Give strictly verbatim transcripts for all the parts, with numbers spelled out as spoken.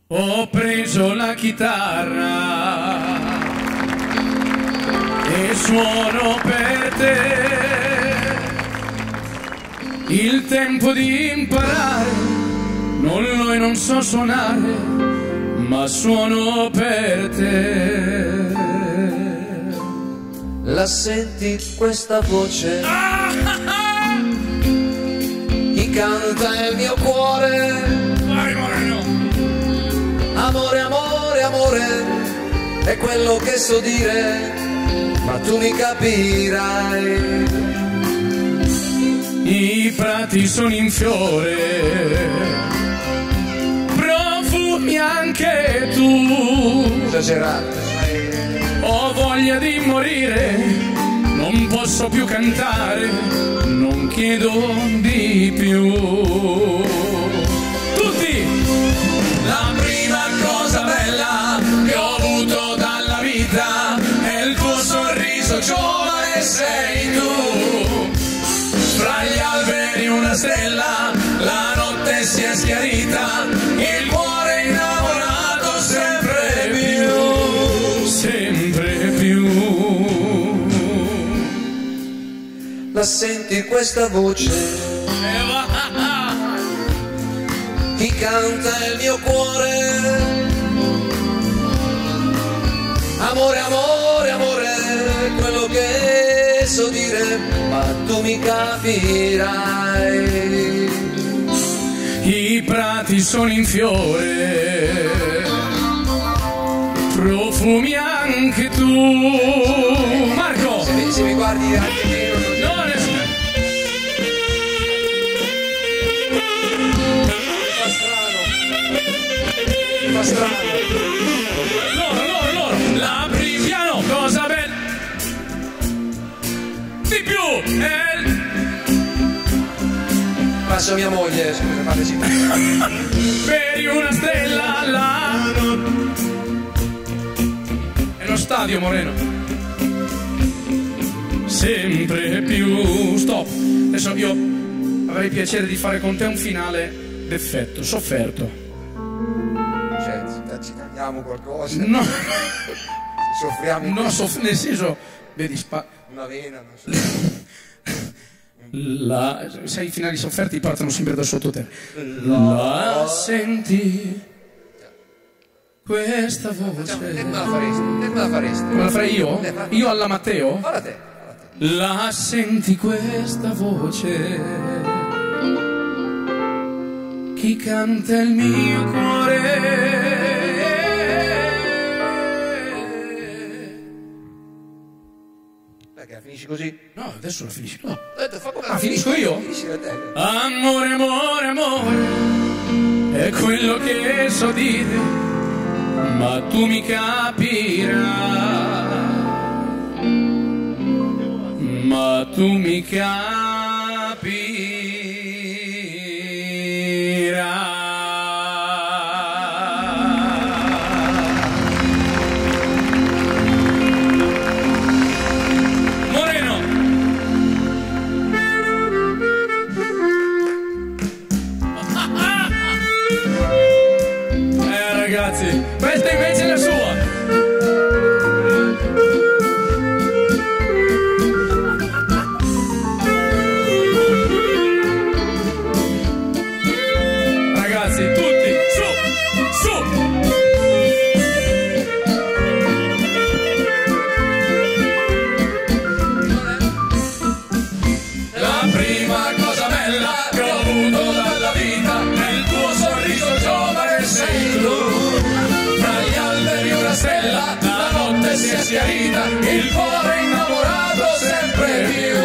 Ho preso la chitarra e suono per te. Il tempo di imparare non lo e non so suonare, ma suono per te. La senti questa voce? Ah, ah, ah. Chi canta il mio cuore? Vai Moreno! Amore, amore, amore, è quello che so dire, ma tu mi capirai. I prati sono in fiore, profumi anche tu. Esagerato. Ho voglia di morire, non posso più cantare, non chiedo di più. Tutti! La prima cosa bella che ho avuto dalla vita è il tuo sorriso, giovane sei tu. Fra gli alberi una stella, la notte si è schiarita, il cuore innamorato sempre più, sempre più. La senti questa voce? E va. Chi canta il mio cuore? Amore, amore, amore, quello che so dire, ma tu mi capirai. I prati sono in fiore, profumi anche tu. Marco! Se mi, se mi guardi anche lì, No, ne- fa strano. Mi fa strano. Loro, loro, loro! La piano, cosa bella! Di più! E... Passo mia moglie, scusa, fate sì. Per una stella la... È lo stadio, Moreno. Sempre più... Stop. Adesso io avrei piacere di fare con te un finale d'effetto, sofferto. Cioè, ci tagliamo qualcosa. No, Soffriamo in no, soff- nel senso... Vedi, spa... una vena, non so. La... Sai, i finali sofferti partono sempre da sotto te. La senti questa voce? Te come la faresti? Te come la faresti? Come la farei io? Eh, fa- Io alla Matteo? Falla te, falla te. La senti questa voce? Chi canta il mio cuore? Perché finisci così? No, adesso la finisci. No. Ho detto, fa come Ah, finisco io? Finisci la te. Amore, amore, amore, è quello che so dire, ma tu mi capirai. Ma tu mi capirai. Moreno. Eh ragazzi, questa invece è la sua. Ragazzi, tutti, su, su. La prima cosa bella che ho avuto dalla vita è il tuo sorriso, giovane sei tu. Tra gli alberi una stella, la notte si è schiarita, il cuore innamorato sempre più.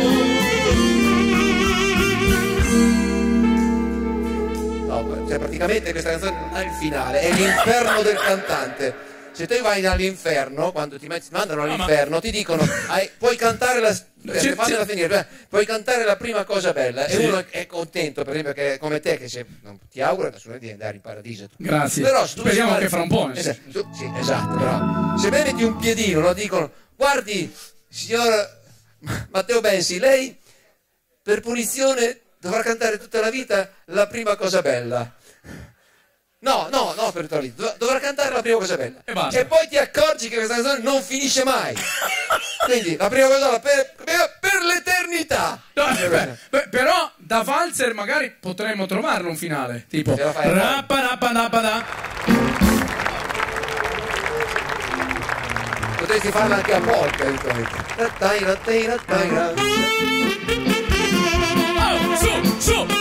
No, cioè praticamente questa canzone non ha il finale, è l'inferno del cantante. Se te vai all'inferno, quando ti metti- mandano all'inferno, ti dicono hai- puoi cantare la, C'è- fammela c'è- finire, puoi cantare la prima cosa bella, Sì. e uno è contento, per esempio, che come te, che se, non ti auguro assolutamente di andare in paradiso. Grazie. Però se tu Speriamo vai- che fra un po'. Esatto, tu- sì, esatto, bravo. Se me metti un piedino, lo dicono, guardi, signor Matteo Bensi, lei per punizione dovrà cantare tutta la vita la prima cosa bella. No, no, no, no per tutta la vita, Dov- dovrà cantare la prima cosa bella. E basta. E poi ti accorgi che questa canzone non finisce mai. Quindi la prima cosa bella per, per, per l'eternità. No, beh, beh, però da valzer magari potremmo trovarlo un finale. Tipo. Ce la fai, Rappa-rappa-rappa-da. Potresti farla anche a polka eventualmente. Oh, su, su!